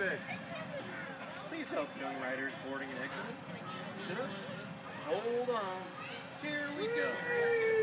bed. Please help young riders boarding and exiting. Sit up. Hold on. Here we go.